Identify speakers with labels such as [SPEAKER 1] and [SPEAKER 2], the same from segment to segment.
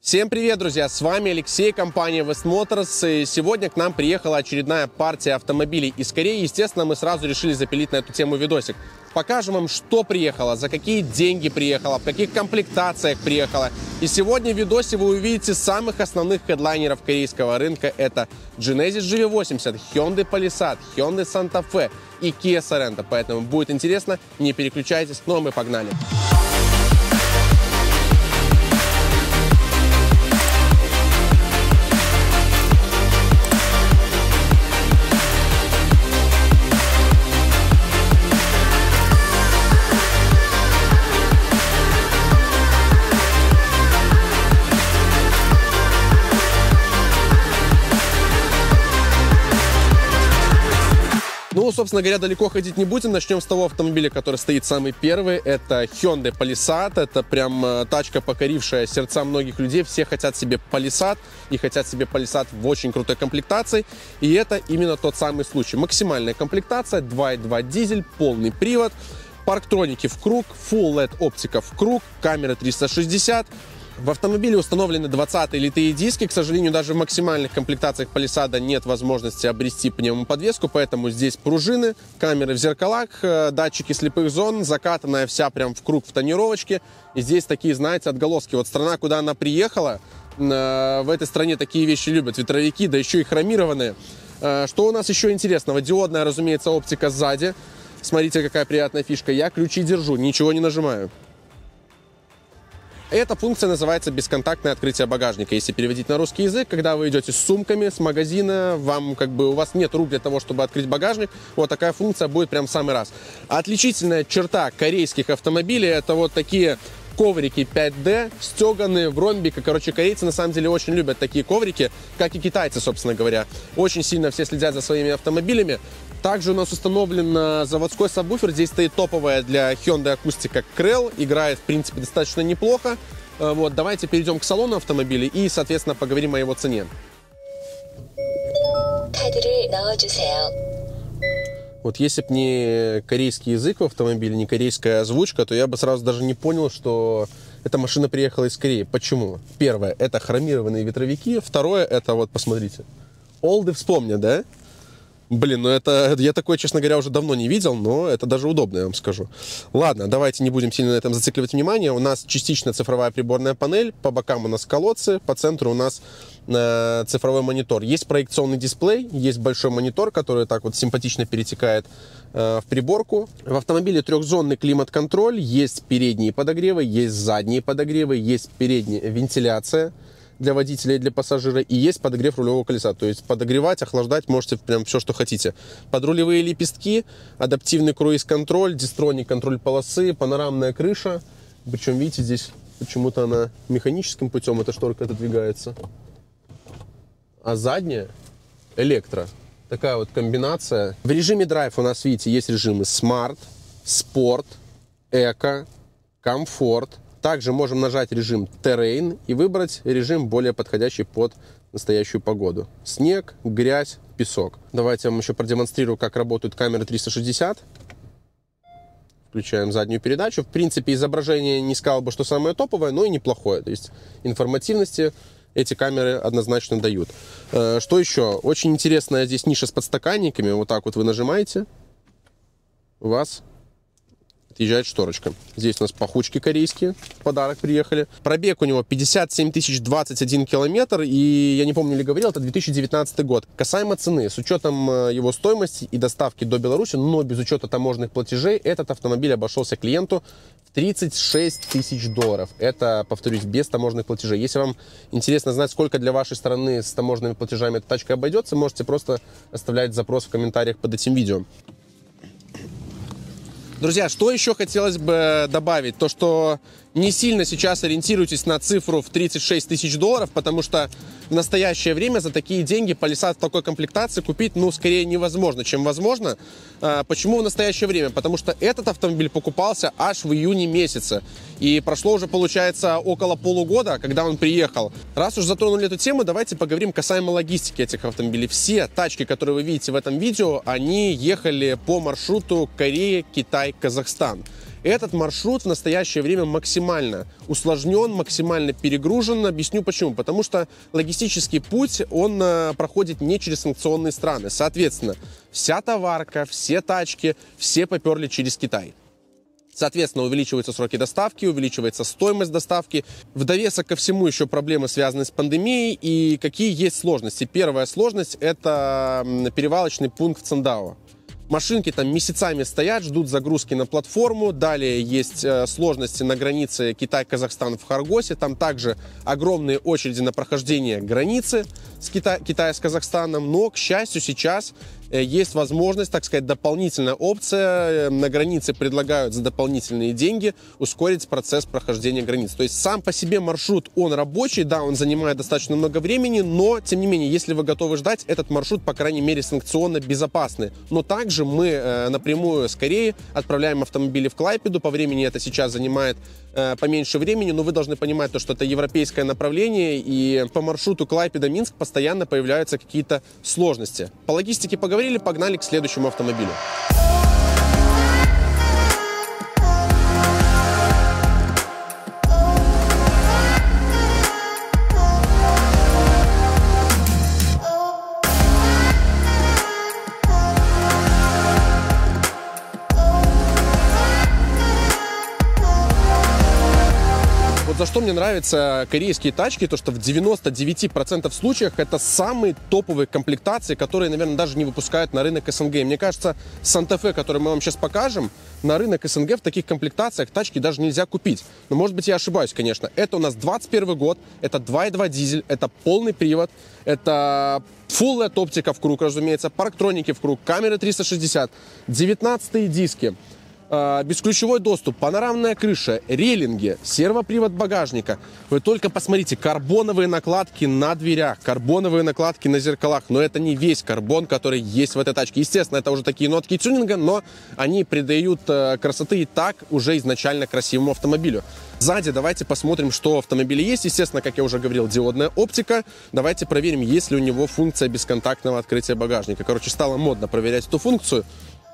[SPEAKER 1] Всем привет, друзья! С вами Алексей, компания West Motors. И сегодня к нам приехала очередная партия автомобилей из Кореи. Естественно, мы сразу решили запилить на эту тему видосик. Покажем вам, что приехало, за какие деньги приехало, в каких комплектациях приехало. И сегодня в видосе вы увидите самых основных хедлайнеров корейского рынка. Это Genesis GV80, Hyundai Palisade, Hyundai Santa Fe и Kia Sorento. Поэтому будет интересно, не переключайтесь. Ну а мы погнали! Ну, собственно говоря, далеко ходить не будем. Начнем с того автомобиля, который стоит самый первый. Это Hyundai Palisade. Это прям тачка, покорившая сердца многих людей. Все хотят себе Palisade и хотят себе Palisade в очень крутой комплектации. И это именно тот самый случай. Максимальная комплектация, 2.2 дизель, полный привод, парктроники в круг, Full LED оптика в круг, камера 360. В автомобиле установлены 20-е литые диски. К сожалению, даже в максимальных комплектациях Palisade нет возможности обрести пневмоподвеску, поэтому здесь пружины, камеры в зеркалах, датчики слепых зон, закатанная вся прям в круг в тонировочке. И здесь такие, знаете, отголоски. Вот страна, куда она приехала, в этой стране такие вещи любят. Ветровики, да еще и хромированные. Что у нас еще интересного? Диодная, разумеется, оптика сзади. Смотрите, какая приятная фишка. Я ключи держу, ничего не нажимаю. Эта функция называется бесконтактное открытие багажника. Если переводить на русский язык, когда вы идете с сумками, с магазина, у вас нет рук для того, чтобы открыть багажник, вот такая функция будет прям в самый раз. Отличительная черта корейских автомобилей — это вот такие коврики 5D, стеганые в ромбик. Короче, корейцы на самом деле очень любят такие коврики, как и китайцы, собственно говоря. Очень сильно все следят за своими автомобилями. Также у нас установлен заводской сабвуфер. Здесь стоит топовая для Hyundai акустика Krell. Играет, в принципе, достаточно неплохо. Вот, давайте перейдем к салону автомобиля и, соответственно, поговорим о его цене. Вот если бы не корейский язык в автомобиле, не корейская озвучка, то я бы сразу даже не понял, что эта машина приехала из Кореи. Почему? Первое, это хромированные ветровики. Второе, это вот, посмотрите, олды вспомнят, да? Блин, ну это, я такое, честно говоря, уже давно не видел, но это даже удобно, я вам скажу. Ладно, давайте не будем сильно на этом зацикливать внимание. У нас частично цифровая приборная панель, по бокам у нас колодцы, по центру у нас цифровой монитор. Есть проекционный дисплей, есть большой монитор, который так вот симпатично перетекает в приборку. В автомобиле трехзонный климат-контроль, есть передние подогревы, есть задние подогревы, есть передняя вентиляция для водителя и для пассажира, и есть подогрев рулевого колеса. То есть подогревать, охлаждать можете прям все, что хотите. Подрулевые лепестки, адаптивный круиз-контроль, дистроник, контроль полосы, панорамная крыша. Причем, видите, здесь почему-то она механическим путем, эта шторка отодвигается. А задняя электро. Такая вот комбинация. В режиме драйв у нас, видите, есть режимы Smart, Sport, Eco, Comfort. Также можем нажать режим Terrain и выбрать режим, более подходящий под настоящую погоду. Снег, грязь, песок. Давайте я вам еще продемонстрирую, как работают камеры 360. Включаем заднюю передачу. В принципе, изображение не сказал бы, что самое топовое, но и неплохое. То есть информативности эти камеры однозначно дают. Что еще? Очень интересная здесь ниша с подстаканниками. Вот так вот вы нажимаете. У вас отъезжает шторочка. Здесь у нас пахучки корейские, в подарок приехали. Пробег у него 57 021 километр, и я не помню, ли говорил, это 2019 год. Касаемо цены, с учетом его стоимости и доставки до Беларуси, но без учета таможенных платежей, этот автомобиль обошелся клиенту в 36 тысяч долларов. Это, повторюсь, без таможенных платежей. Если вам интересно знать, сколько для вашей страны с таможенными платежами эта тачка обойдется, можете просто оставлять запрос в комментариях под этим видео. Друзья, что еще хотелось бы добавить? То, что не сильно сейчас ориентируйтесь на цифру в 36 тысяч долларов, потому что в настоящее время за такие деньги Palisade в такой комплектации купить, ну, скорее невозможно, чем возможно. Почему в настоящее время? Потому что этот автомобиль покупался аж в июне месяце. И прошло уже, получается, около полугода, когда он приехал. Раз уж затронули эту тему, давайте поговорим касаемо логистики этих автомобилей. Все тачки, которые вы видите в этом видео, они ехали по маршруту Корея, Китай, Казахстан. Этот маршрут в настоящее время максимально усложнен, максимально перегружен. Объясню почему. Потому что логистический путь, он проходит не через санкционные страны. Соответственно, вся товарка, все тачки, все поперли через Китай. Соответственно, увеличиваются сроки доставки, увеличивается стоимость доставки. В довесок ко всему еще проблемы, связанные с пандемией. И какие есть сложности? Первая сложность – это перевалочный пункт в Циндао. Машинки там месяцами стоят, ждут загрузки на платформу. Далее есть сложности на границе Китай-Казахстан в Харгосе. Там также огромные очереди на прохождение границы с Китая с Казахстаном. Но, к счастью, сейчас есть возможность, так сказать, дополнительная опция. На границе предлагают за дополнительные деньги ускорить процесс прохождения границ. То есть сам по себе маршрут, он рабочий, да, он занимает достаточно много времени, но, тем не менее, если вы готовы ждать, этот маршрут, по крайней мере, санкционно безопасный. Но также мы напрямую с Кореи отправляем автомобили в Клайпеду. По времени это сейчас занимает поменьше времени, но вы должны понимать, что это европейское направление, и по маршруту Клайпеда-Минск постоянно появляются какие-то сложности. По логистике поговорили, погнали к следующему автомобилю. За что мне нравятся корейские тачки, то что в 99% случаях это самые топовые комплектации, которые, наверное, даже не выпускают на рынок СНГ. Мне кажется, Санта-Фе, который мы вам сейчас покажем, на рынок СНГ в таких комплектациях тачки даже нельзя купить. Но, может быть, я ошибаюсь, конечно. Это у нас 21 год, это 2.2 дизель, это полный привод, это Full LED оптика в круг, разумеется, парктроники в круг, камеры 360, 19 диски. Бесключевой доступ, панорамная крыша, рейлинги, сервопривод багажника. Вы только посмотрите, карбоновые накладки на дверях, карбоновые накладки на зеркалах. Но это не весь карбон, который есть в этой тачке. Естественно, это уже такие нотки тюнинга, но они придают красоты и так уже изначально красивому автомобилю. Сзади давайте посмотрим, что в автомобиле есть. Естественно, как я уже говорил, диодная оптика. Давайте проверим, есть ли у него функция бесконтактного открытия багажника. Короче, стало модно проверять эту функцию.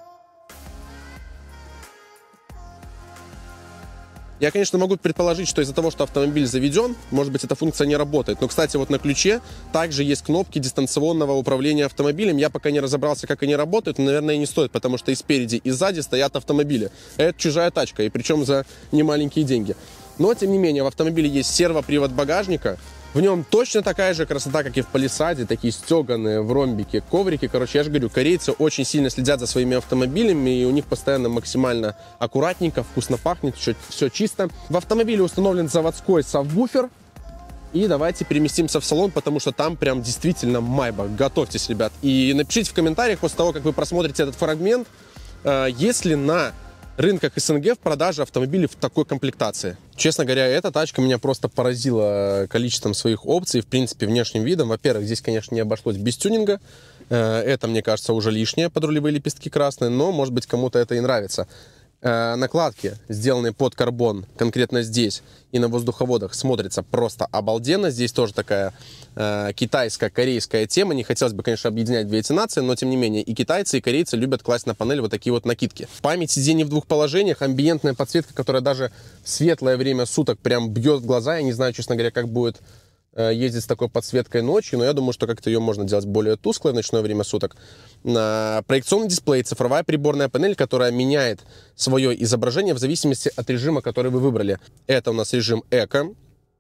[SPEAKER 1] Я, конечно, могу предположить, что из-за того, что автомобиль заведен, может быть, эта функция не работает. Но, кстати, вот на ключе также есть кнопки дистанционного управления автомобилем. Я пока не разобрался, как они работают, но, наверное, и не стоит, потому что и спереди, и сзади стоят автомобили. Это чужая тачка, и причем за немаленькие деньги. Но, тем не менее, в автомобиле есть сервопривод багажника. В нем точно такая же красота, как и в Палисаде, такие стеганые в ромбике коврики. Короче, я же говорю, корейцы очень сильно следят за своими автомобилями, и у них постоянно максимально аккуратненько, вкусно пахнет, все чисто. В автомобиле установлен заводской сабвуфер. И давайте переместимся в салон, потому что там прям действительно майбах. Готовьтесь, ребят. И напишите в комментариях после того, как вы просмотрите этот фрагмент, есть ли на рынках СНГ в продаже автомобилей в такой комплектации. Честно говоря, эта тачка меня просто поразила количеством своих опций, в принципе, внешним видом. Во-первых, здесь, конечно, не обошлось без тюнинга. Это, мне кажется, уже лишнее, подрулевые лепестки красные, но, может быть, кому-то это и нравится. Накладки, сделанные под карбон, конкретно здесь и на воздуховодах, смотрятся просто обалденно. Здесь тоже такая китайско-корейская тема. Не хотелось бы, конечно, объединять две эти нации, но, тем не менее, и китайцы, и корейцы любят класть на панель вот такие вот накидки. Память сидений в двух положениях, амбиентная подсветка, которая даже в светлое время суток прям бьет в глаза. Я не знаю, честно говоря, как будет ездить с такой подсветкой ночью, но я думаю, что как-то ее можно делать более тусклой в ночное время суток. Проекционный дисплей, цифровая приборная панель, которая меняет свое изображение в зависимости от режима, который вы выбрали. Это у нас режим эко,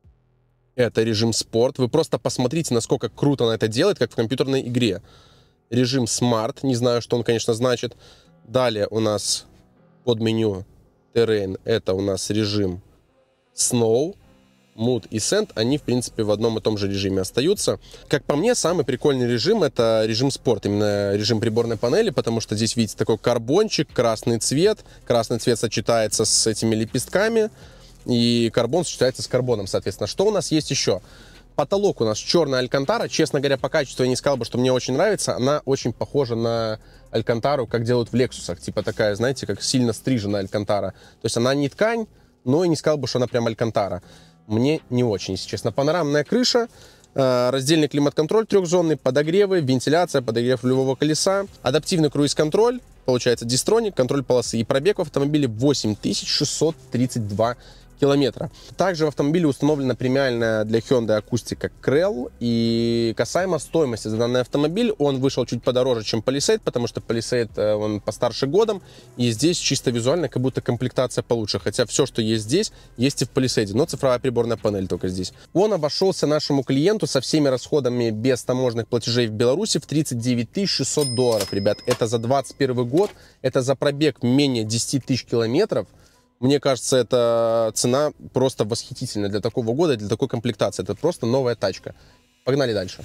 [SPEAKER 1] это режим спорт. Вы просто посмотрите, насколько круто она это делает, как в компьютерной игре. Режим Smart, не знаю, что он, конечно, значит. Далее у нас под меню Terrain, это у нас режим Snow. Mood и Send, они, в принципе, в одном и том же режиме остаются. Как по мне, самый прикольный режим — это режим спорт, именно режим приборной панели, потому что здесь, видите, такой карбончик, красный цвет. Красный цвет сочетается с этими лепестками, и карбон сочетается с карбоном, соответственно. Что у нас есть еще? Потолок у нас черная алькантара. Честно говоря, по качеству я не сказал бы, что мне очень нравится. Она очень похожа на алькантару, как делают в Лексусах. Типа такая, знаете, как сильно стриженная алькантара. То есть она не ткань, но и не сказал бы, что она прям алькантара. Мне не очень, если честно. Панорамная крыша. Раздельный климат-контроль трехзонный, подогревы, вентиляция, подогрев рулевого колеса, адаптивный круиз-контроль, получается дистроник, контроль полосы и пробег в автомобиле 8632 километра. Также в автомобиле установлена премиальная для Hyundai акустика Krell. И касаемо стоимости за данный автомобиль, он вышел чуть подороже, чем Palisade, потому что Palisade он постарше годом, и здесь чисто визуально как будто комплектация получше. Хотя все, что есть здесь, есть и в Palisade, но цифровая приборная панель только здесь. Он обошелся нашему клиенту со всеми расходами без таможенных платежей в Беларуси в 39 600 долларов, ребят. Это за 2021 год, это за пробег менее 10 тысяч километров. Мне кажется, эта цена просто восхитительная для такого года, для такой комплектации. Это просто новая тачка. Погнали дальше.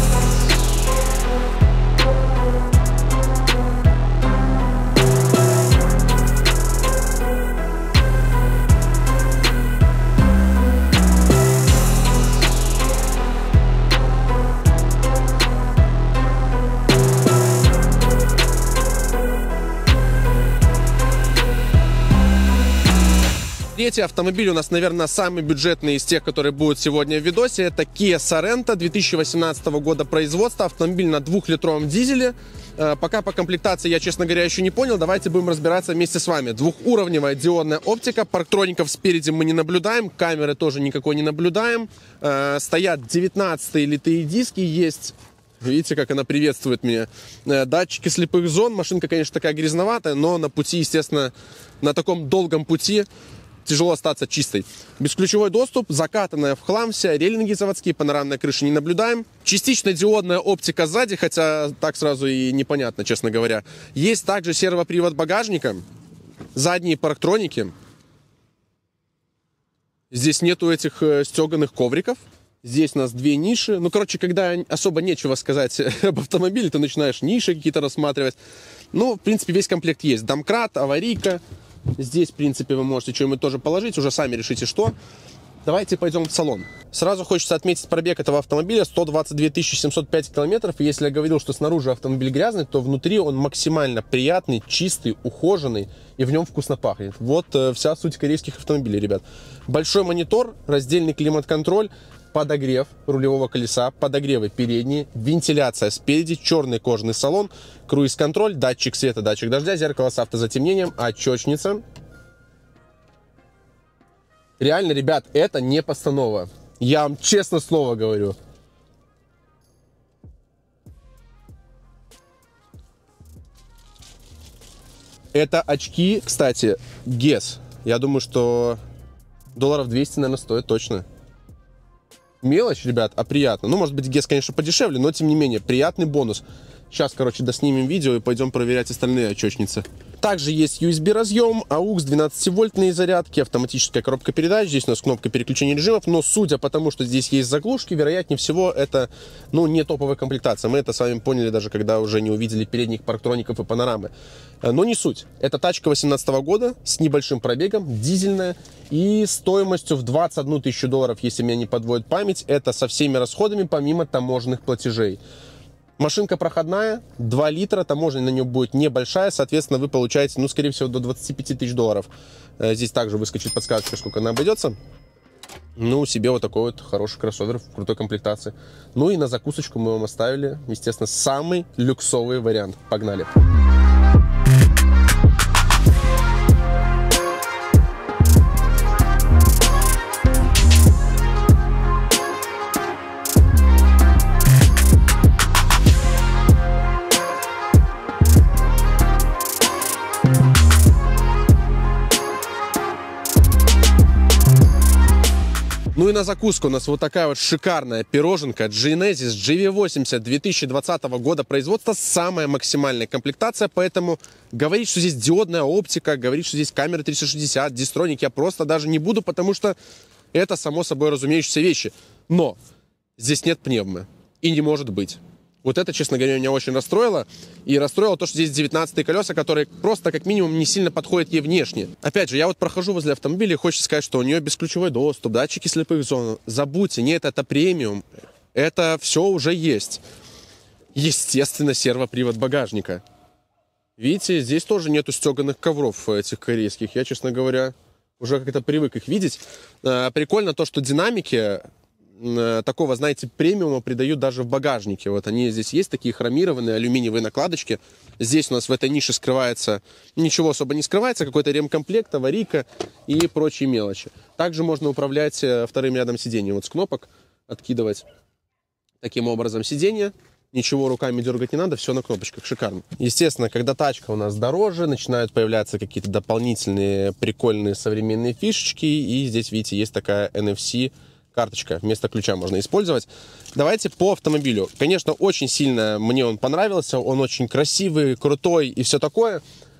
[SPEAKER 1] Третий автомобиль у нас, наверное, самый бюджетный из тех, которые будут сегодня в видосе. Это Kia Sorento 2018 года производства. Автомобиль на 2-литровом дизеле. Пока по комплектации я, честно говоря, еще не понял. Давайте будем разбираться вместе с вами. Двухуровневая диодная оптика. Парктроников спереди мы не наблюдаем. Камеры тоже никакой не наблюдаем. Стоят 19-е литые диски. Есть... Видите, как она приветствует меня. Датчики слепых зон. Машинка, конечно, такая грязноватая, но на пути, естественно, на таком долгом пути тяжело остаться чистой. Бесключевой доступ, закатанная в хлам вся, рейлинги заводские, панорамной крыши не наблюдаем. Частично диодная оптика сзади, хотя так сразу и непонятно, честно говоря. Есть также сервопривод багажника, задние парктроники. Здесь нету этих стеганых ковриков. Здесь у нас две ниши. Ну, короче, когда особо нечего сказать об автомобиле, ты начинаешь ниши какие-то рассматривать. Ну, в принципе, весь комплект есть. Домкрат, аварийка. Здесь, в принципе, вы можете что-нибудь тоже положить, уже сами решите, что. Давайте пойдем в салон. Сразу хочется отметить пробег этого автомобиля 122 705 километров. И если я говорил, что снаружи автомобиль грязный, то внутри он максимально приятный, чистый, ухоженный, и в нем вкусно пахнет. Вот вся суть корейских автомобилей, ребят. Большой монитор, раздельный климат-контроль, подогрев рулевого колеса, подогревы передние, вентиляция спереди, черный кожаный салон, круиз-контроль, датчик света, датчик дождя, зеркало с автозатемнением, очечница. Реально, ребят, это не постанова. Я вам честно слово говорю. Это очки, кстати, Guess. Я думаю, что долларов 200, наверное, стоит точно. Мелочь, ребят, а приятно. Ну, может быть, Guess, конечно, подешевле, но, тем не менее, приятный бонус. Сейчас, короче, доснимем видео и пойдем проверять остальные очечницы. Также есть USB-разъем, AUX, 12-вольтные зарядки, автоматическая коробка передач. Здесь у нас кнопка переключения режимов, но судя по тому, что здесь есть заглушки, вероятнее всего, это, ну, не топовая комплектация. Мы это с вами поняли даже, когда уже не увидели передних парктроников и панорамы. Но не суть. Это тачка 2018 года с небольшим пробегом, дизельная и стоимостью в 21 тысячу долларов, если меня не подводит память. Это со всеми расходами, помимо таможенных платежей. Машинка проходная, 2 литра, таможня на нее будет небольшая, соответственно, вы получаете, ну, скорее всего, до 25 тысяч долларов. Здесь также выскочит подсказка, сколько она обойдется. Ну, себе вот такой вот хороший кроссовер в крутой комплектации. Ну и на закусочку мы вам оставили, естественно, самый люксовый вариант. Погнали! Ну и на закуску у нас вот такая вот шикарная пироженка Genesis GV80 2020 года производства. Самая максимальная комплектация, поэтому говорить, что здесь диодная оптика, говорить, что здесь камера 360, дистроник, я просто даже не буду, потому что это само собой разумеющиеся вещи. Но здесь нет пневмы и не может быть. Вот это, честно говоря, меня очень расстроило. И расстроило то, что здесь 19-е колеса, которые просто, как минимум, не сильно подходят ей внешне. Опять же, я вот прохожу возле автомобиля и хочется сказать, что у нее бесключевой доступ, датчики слепых зон. Забудьте, нет, это премиум. Это все уже есть. Естественно, сервопривод багажника. Видите, здесь тоже нету стеганых ковров этих корейских. Я, честно говоря, уже как-то привык их видеть. Прикольно то, что динамики такого, знаете, премиума придают даже в багажнике. Вот они здесь есть, такие хромированные алюминиевые накладочки. Здесь у нас в этой нише скрывается, ничего особо не скрывается, какой-то ремкомплект, аварийка и прочие мелочи. Также можно управлять вторым рядом сиденья. Вот с кнопок откидывать таким образом сиденье. Ничего руками дергать не надо, все на кнопочках, шикарно. Естественно, когда тачка у нас дороже, начинают появляться какие-то дополнительные прикольные современные фишечки. И здесь, видите, есть такая NFC карточка, вместо ключа можно использовать. Давайте по автомобилю. Конечно, очень сильно мне он понравился, он очень красивый, крутой и все такое.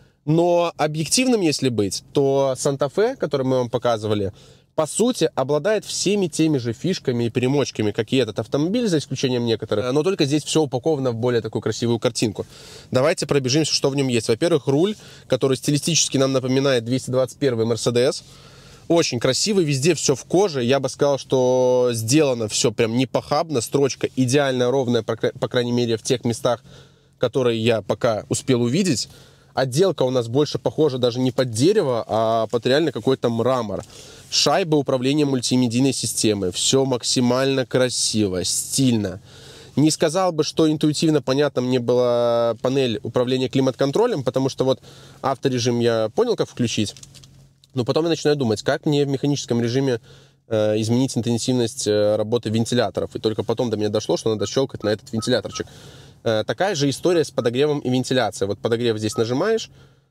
[SPEAKER 1] Но объективным, если быть, то Санта-Фе, который мы вам показывали, по сути, обладает всеми теми же фишками и примочками, как и этот автомобиль, за исключением некоторых. Но только здесь все упаковано в более такую красивую картинку. Давайте пробежимся, что в нем есть. Во-первых, руль, который стилистически нам напоминает 221-й Mercedes. Очень красивый, везде все в коже. Я бы сказал, что сделано все прям не похабно. Строчка идеально ровная, по крайней мере, в тех местах, которые я пока успел увидеть. Отделка у нас больше похожа даже не под дерево, а под реально какой-то мрамор. Шайба управления мультимедийной системой. Все максимально красиво, стильно. Не сказал бы, что интуитивно понятно мне была панель управления климат-контролем, потому что вот авторежим я понял, как включить. Но потом я начинаю думать, как мне в механическом режиме изменить интенсивность работы вентиляторов. И только потом до меня дошло, что надо щелкать на этот вентиляторчик. Такая же история с подогревом и вентиляцией. Вот подогрев здесь нажимаешь,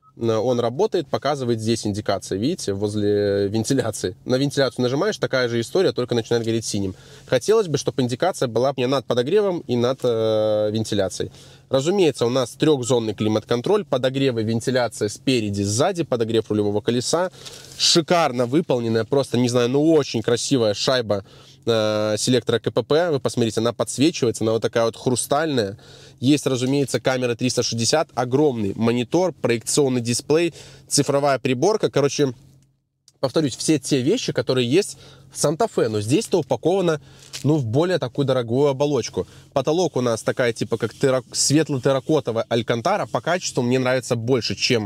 [SPEAKER 1] он работает, показывает здесь индикация, видите, возле вентиляции. На вентиляцию нажимаешь, такая же история, только начинает гореть синим. Хотелось бы, чтобы индикация была не над подогревом и над вентиляцией. Разумеется, у нас трехзонный климат-контроль, подогревы, вентиляция спереди, сзади, подогрев рулевого колеса. Шикарно выполненная, просто, не знаю, ну очень красивая шайба селектора КПП. Вы посмотрите, она подсвечивается, она вот такая вот хрустальная. Есть, разумеется, камера 360, огромный монитор, проекционный дисплей, цифровая приборка. Короче, повторюсь, все те вещи, которые есть в Санта-Фе, но здесь-то упаковано, ну, в более такую дорогую оболочку. Потолок у нас такая, типа, как светло-терракотовая алькантара. По качеству мне нравится больше, чем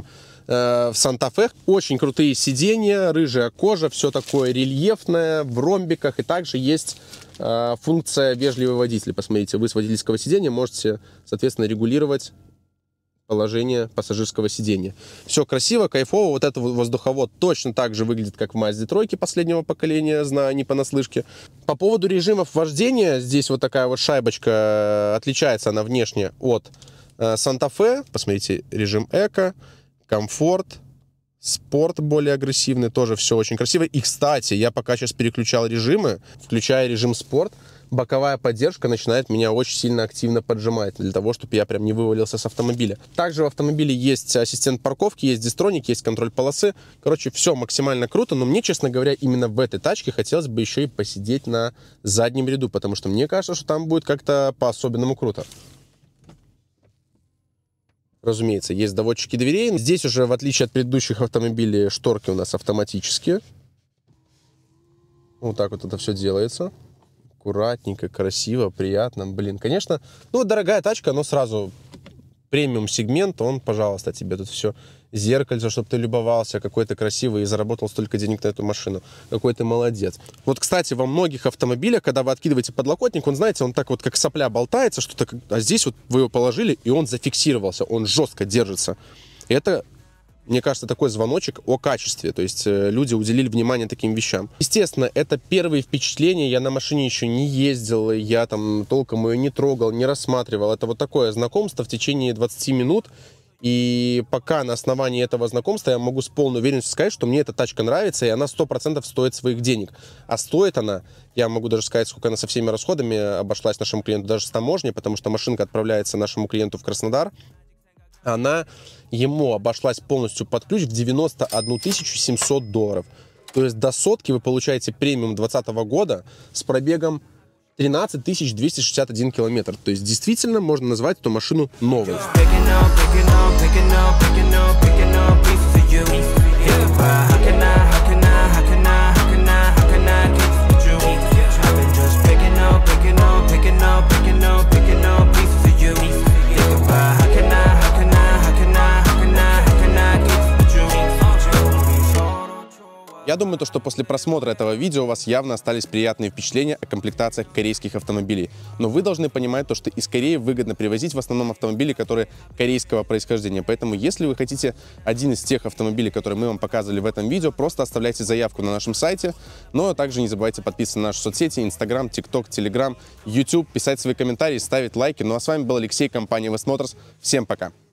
[SPEAKER 1] в Санта-Фе. Очень крутые сиденья, рыжая кожа, все такое рельефное, в ромбиках. И также есть функция «Вежливый водитель». Посмотрите, вы с водительского сиденья можете, соответственно, регулировать положение пассажирского сиденья. Все красиво, кайфово. Вот этот воздуховод точно так же выглядит, как в Mazda 3 последнего поколения, знаю, не понаслышке. По поводу режимов вождения, здесь вот такая вот шайбочка, отличается она внешне от Санта-Фе. Посмотрите, режим эко, комфорт, спорт более агрессивный, тоже все очень красиво. И, кстати, я пока сейчас переключал режимы, включая режим спорт, боковая поддержка начинает меня очень сильно активно поджимать, для того, чтобы я прям не вывалился с автомобиля. Также в автомобиле есть ассистент парковки, есть дистроник, есть контроль полосы. Короче, все максимально круто, но мне, честно говоря, именно в этой тачке хотелось бы еще и посидеть на заднем ряду, потому что мне кажется, что там будет как-то по-особенному круто. Разумеется, есть доводчики дверей. Здесь уже, в отличие от предыдущих автомобилей, шторки у нас автоматические. Вот так вот это все делается. Аккуратненько, красиво, приятно. Блин, конечно, ну, дорогая тачка, но сразу премиум сегмент. Он, пожалуйста, тебе тут все зеркальце, чтобы ты любовался, какой ты красивый и заработал столько денег на эту машину. Какой ты молодец. Вот, кстати, во многих автомобилях, когда вы откидываете подлокотник, он, знаете, он так вот как сопля болтается, что-то, а здесь вот вы его положили, и он зафиксировался, он жестко держится. И это, мне кажется, такой звоночек о качестве. То есть люди уделили внимание таким вещам. Естественно, это первые впечатления. Я на машине еще не ездил, я там толком ее не трогал, не рассматривал. Это вот такое знакомство в течение 20 минут. И пока на основании этого знакомства я могу с полной уверенностью сказать, что мне эта тачка нравится, и она 100% стоит своих денег. А стоит она, я могу даже сказать, сколько она со всеми расходами обошлась нашему клиенту, даже с таможней, потому что машинка отправляется нашему клиенту в Краснодар. Она ему обошлась полностью под ключ в $91 700. То есть до сотки вы получаете премиум 2020 года с пробегом 13 261 километр. То есть действительно можно назвать эту машину новой. Я Я думаю, что после просмотра этого видео у вас явно остались приятные впечатления о комплектациях корейских автомобилей. Но вы должны понимать, что из Кореи выгодно привозить в основном автомобили, которые корейского происхождения. Поэтому, если вы хотите один из тех автомобилей, которые мы вам показывали в этом видео, просто оставляйте заявку на нашем сайте. Но также не забывайте подписываться на наши соцсети: Instagram, TikTok, Telegram, YouTube, писать свои комментарии, ставить лайки. Ну а с вами был Алексей, компания West Motors. Всем пока!